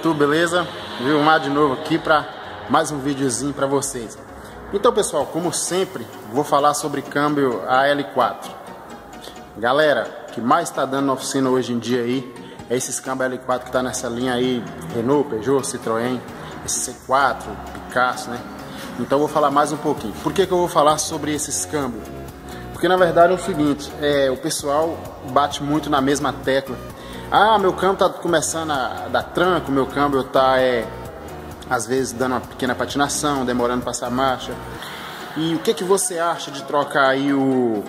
YouTube, beleza? Vilmar de novo aqui para mais um videozinho para vocês. Então pessoal, como sempre, vou falar sobre câmbio AL4. Galera, o que mais está dando na oficina hoje em dia aí é esses câmbios AL4 que está nessa linha aí, Renault, Peugeot, Citroën, esse C4, Picasso, né? Então eu vou falar mais um pouquinho. Por que eu vou falar sobre esses câmbios? Porque na verdade é o seguinte, o pessoal bate muito na mesma tecla. Ah, meu câmbio tá começando a dar tranco, meu câmbio tá às vezes dando uma pequena patinação, demorando para passar marcha. E o que você acha de trocar aí o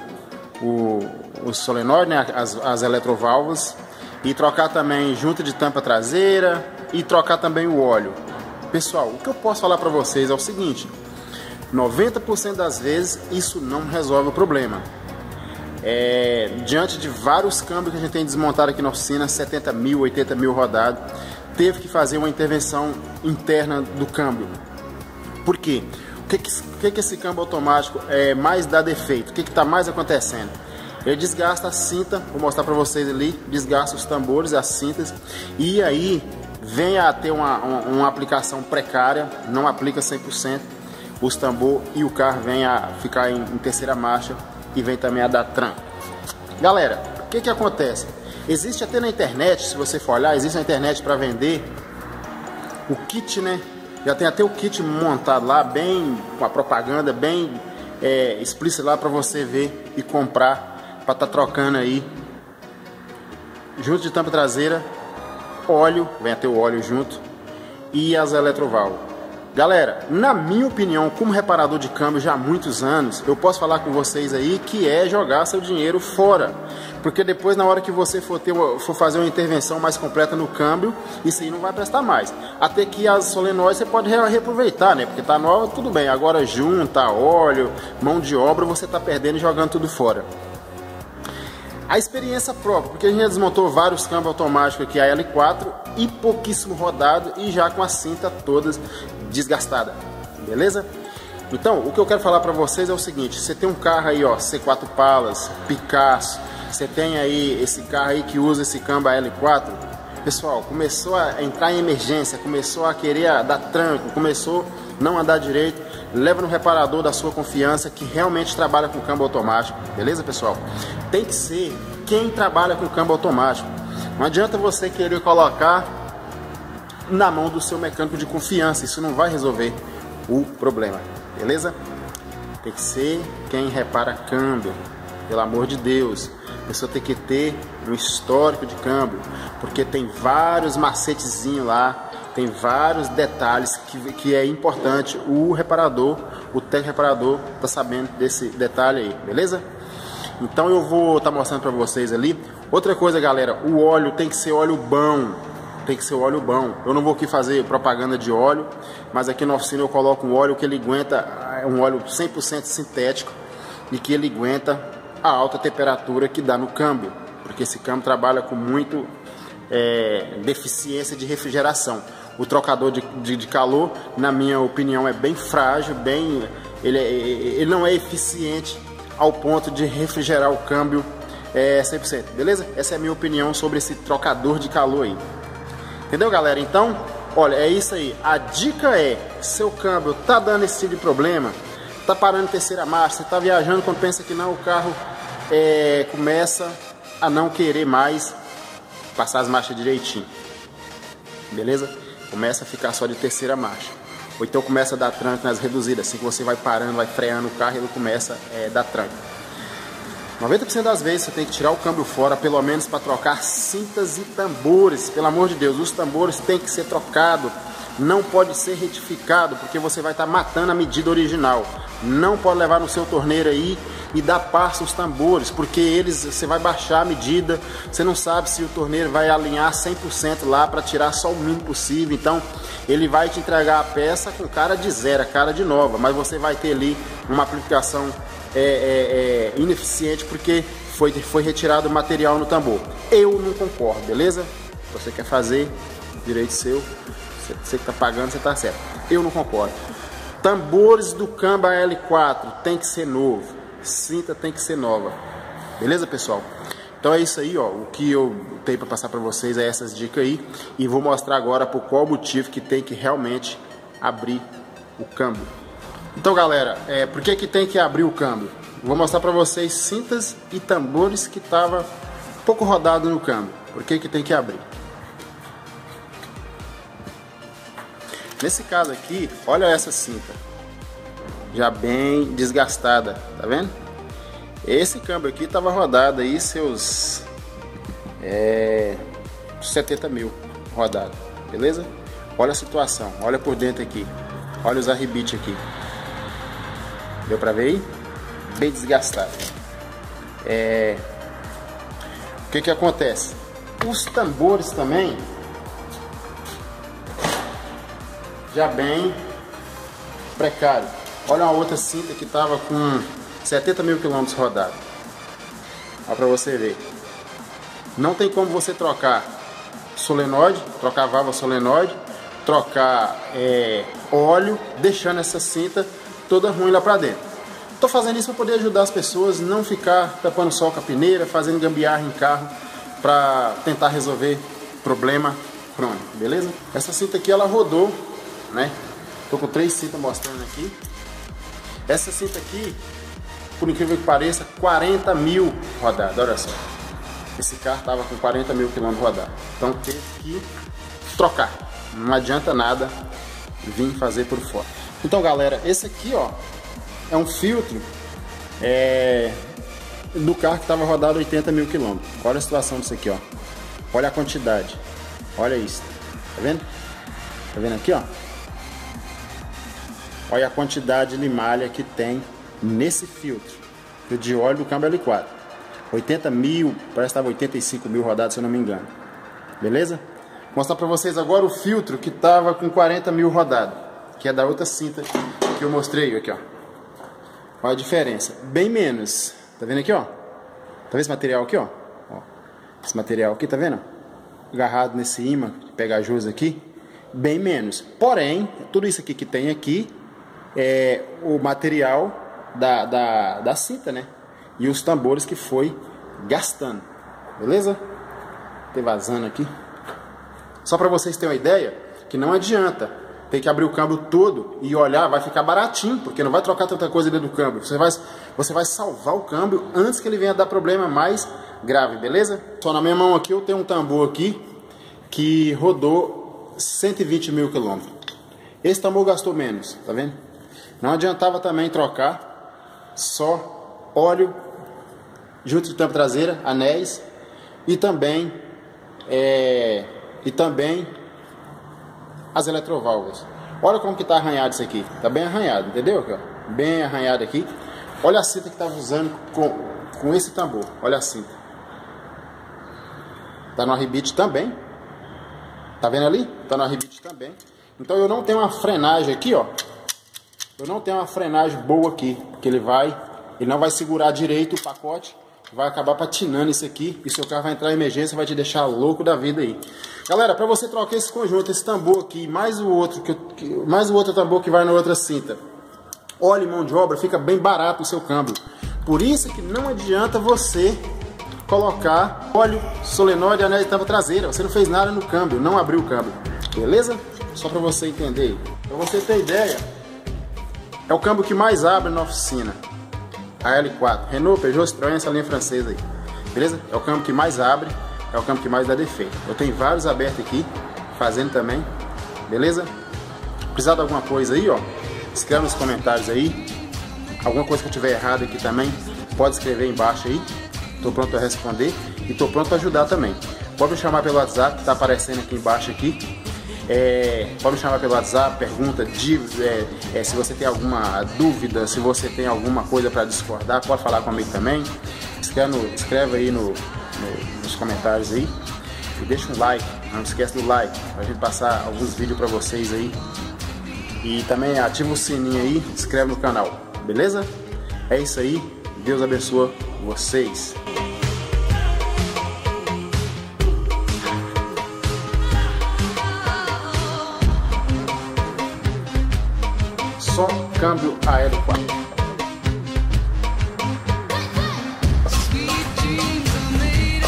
solenoide, né, as eletroválvulas, e trocar também junta de tampa traseira e trocar também o óleo? Pessoal, o que eu posso falar para vocês é o seguinte: 90% das vezes isso não resolve o problema. Diante de vários câmbios que a gente tem desmontado aqui na oficina, 70 mil, 80 mil rodados, teve que fazer uma intervenção interna do câmbio. Por quê? O que esse câmbio automático mais dá defeito? O que está mais acontecendo? Ele desgasta a cinta, vou mostrar para vocês ali, desgasta os tambores, as cintas, e aí vem a ter uma aplicação precária, não aplica 100%, os tambor e o carro vem a ficar em terceira marcha e vem também a dar tranco. Galera, o que acontece? Existe até na internet, se você for olhar, existe na internet para vender o kit, né? Já tem até o kit montado lá, bem com a propaganda bem explícita lá para você ver e comprar para estar trocando aí. Junto de tampa traseira, óleo, vem até o óleo junto, e as eletroválvulas. Galera, na minha opinião, como reparador de câmbio já há muitos anos, eu posso falar com vocês aí que é jogar seu dinheiro fora. Porque depois, na hora que você for fazer uma intervenção mais completa no câmbio, isso aí não vai prestar mais. Até que as solenoides você pode reaproveitar, né? Porque tá nova, tudo bem. Agora junta, óleo, mão de obra, você tá perdendo e jogando tudo fora. A experiência própria, porque a gente desmontou vários câmbios automáticos aqui, a L4, e pouquíssimo rodado e já com a cinta todas desgastada, beleza? Então, o que eu quero falar para vocês é o seguinte: você tem um carro aí, ó, C4 Palas, Picasso, você tem aí esse carro aí que usa esse câmbio L4, pessoal, começou a entrar em emergência, começou a querer dar tranco, começou a não andar direito, leva no reparador da sua confiança que realmente trabalha com câmbio automático, beleza, pessoal? Tem que ser quem trabalha com câmbio automático. Não adianta você querer colocar na mão do seu mecânico de confiança, isso não vai resolver o problema, beleza? Tem que ser quem repara câmbio, pelo amor de Deus. A pessoa tem que ter um histórico de câmbio, porque tem vários macetezinhos lá, tem vários detalhes que é importante o reparador, o técnico reparador tá sabendo desse detalhe aí, beleza? Então eu vou estar mostrando para vocês ali. Outra coisa, galera, o óleo tem que ser óleo bom. Tem que ser óleo bom. Eu não vou aqui fazer propaganda de óleo, mas aqui na oficina eu coloco um óleo que ele aguenta, um óleo 100% sintético e que ele aguenta a alta temperatura que dá no câmbio, porque esse câmbio trabalha com muito deficiência de refrigeração. O trocador de calor, na minha opinião, é bem frágil, ele não é eficiente ao ponto de refrigerar o câmbio 100%, beleza? Essa é a minha opinião sobre esse trocador de calor aí. Entendeu, galera? Então, olha, é isso aí. A dica é: seu câmbio tá dando esse tipo de problema, tá parando em terceira marcha, você tá viajando quando pensa que não, o carro começa a não querer mais passar as marchas direitinho, beleza? Começa a ficar só de terceira marcha, ou então começa a dar tranco nas reduzidas, assim que você vai parando, vai freando o carro, ele começa a dar tranco. 90% das vezes você tem que tirar o câmbio fora, pelo menos para trocar cintas e tambores. Pelo amor de Deus, os tambores tem que ser trocado, não pode ser retificado, porque você vai estar matando a medida original. Não pode levar no seu torneiro aí e dar passo os tambores, porque você vai baixar a medida, você não sabe se o torneiro vai alinhar 100% lá para tirar só o mínimo possível. Então ele vai te entregar a peça com cara de zero, cara de nova, mas você vai ter ali uma aplicação ineficiente porque foi retirado o material no tambor. Eu não concordo, beleza? Você quer fazer, direito seu, você que está pagando, você está certo. Eu não concordo. Tambores do câmbio L4 tem que ser novo, cinta tem que ser nova, beleza, pessoal? Então é isso aí, ó, o que eu tenho para passar para vocês é essas dicas aí, e vou mostrar agora por qual motivo que tem que realmente abrir o câmbio. Então galera, por que tem que abrir o câmbio? Vou mostrar para vocês cintas e tambores que tava pouco rodado no câmbio. Por que tem que abrir? Nesse caso aqui, olha essa cinta, já bem desgastada, tá vendo? Esse câmbio aqui tava rodado aí seus 70 mil rodado, beleza? Olha a situação, olha por dentro aqui, olha os arrebites aqui, deu pra ver aí? Bem desgastado. O que acontece? Os tambores também já bem precário. Olha uma outra cinta que tava com 70 mil quilômetros rodados. Olha pra você ver. Não tem como você trocar solenoide, trocar válvula solenoide, trocar óleo, deixando essa cinta toda ruim lá pra dentro. Tô fazendo isso para poder ajudar as pessoas a não ficar tapando sol com a peneira, fazendo gambiarra em carro para tentar resolver problema crônico, beleza? Essa cinta aqui ela rodou, né? Tô com 3 cintas mostrando aqui. Essa cinta aqui, por incrível que pareça, 40 mil rodadas, olha só. Esse carro tava com 40 mil quilômetros rodados. Então teve que trocar. Não adianta nada vir fazer por fora. Então galera, esse aqui ó, é um filtro do carro que estava rodado 80 mil quilômetros. Olha a situação disso aqui ó. Olha a quantidade. Olha isso. Tá vendo? Tá vendo aqui ó? Olha a quantidade de malha que tem nesse filtro de óleo do câmbio L4. 80 mil, parece que estava 85 mil rodados, se eu não me engano. Beleza? Vou mostrar para vocês agora o filtro que estava com 40 mil rodados, que é da outra cinta que eu mostrei aqui, ó. Olha a diferença, bem menos. Tá vendo aqui, ó? Tá vendo esse material aqui, ó? Esse material aqui, tá vendo? Agarrado nesse imã pegajoso aqui, bem menos. Porém, tudo isso aqui que tem aqui é o material da cinta, né? E os tambores que foi gastando, beleza? Tem vazando aqui. Só para vocês terem uma ideia, que não adianta ter que abrir o câmbio todo e olhar, vai ficar baratinho, porque não vai trocar tanta coisa dentro do câmbio. Você vai salvar o câmbio antes que ele venha dar problema mais grave, beleza? Só na minha mão aqui eu tenho um tambor aqui que rodou 120 mil quilômetros. Esse tambor gastou menos, tá vendo? Não adiantava também trocar só óleo, junto de tampa traseira, anéis e também as eletroválvulas. Olha como que tá arranhado isso aqui. Tá bem arranhado, entendeu? Aqui, ó. Bem arranhado aqui. Olha a cinta que tava usando com esse tambor. Olha a cinta. Tá no arrebite também. Tá vendo ali? Tá no arrebite também. Então eu não tenho uma frenagem aqui, ó. Eu não tenho uma frenagem boa aqui. Que ele não vai segurar direito o pacote. Vai acabar patinando isso aqui. E seu carro vai entrar em emergência, vai te deixar louco da vida aí. Galera, para você trocar esse conjunto, esse tambor aqui, mais o outro tambor que vai na outra cinta, óleo e mão de obra, fica bem barato o seu câmbio. Por isso que não adianta você colocar óleo, solenoide e anel de tampa traseira. Você não fez nada no câmbio, não abriu o câmbio. Beleza? Só para você entender. Para você ter ideia, é o câmbio que mais abre na oficina. A L4, Renault, Peugeot, Citroën, essa linha francesa aí. Beleza? É o câmbio que mais abre, é o câmbio que mais dá defeito. Eu tenho vários abertos aqui, fazendo também. Beleza? Precisar de alguma coisa aí, ó, escreve nos comentários aí. Alguma coisa que eu tiver errado aqui também, pode escrever embaixo aí. Tô pronto a responder e tô pronto a ajudar também. Pode me chamar pelo WhatsApp, que tá aparecendo aqui embaixo aqui. Pode me chamar pelo WhatsApp, pergunta, se você tem alguma dúvida, se você tem alguma coisa para discordar, pode falar comigo também. Escreve aí nos comentários aí e deixa um like, não esquece do like, pra gente passar alguns vídeos para vocês aí. E também ativa o sininho aí, se inscreve no canal, beleza? É isso aí, Deus abençoe vocês. Só câmbio AL4. Sweet dreams are made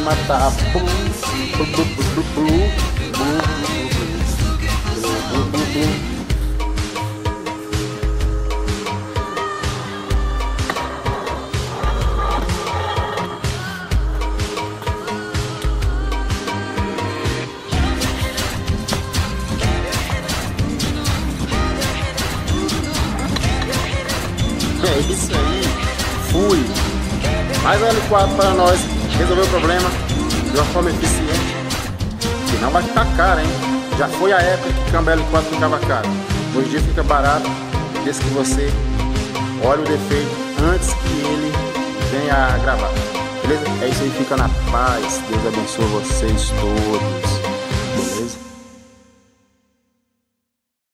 matar. É isso aí, fui. Mais um L4 para nós resolver o problema de uma forma eficiente. Senão vai ficar caro, hein? Já foi a época que o câmbio L4 ficava caro. Hoje em dia fica barato, desde que você olhe o defeito antes que ele venha a gravar. Beleza? É isso aí, fica na paz. Deus abençoe vocês todos.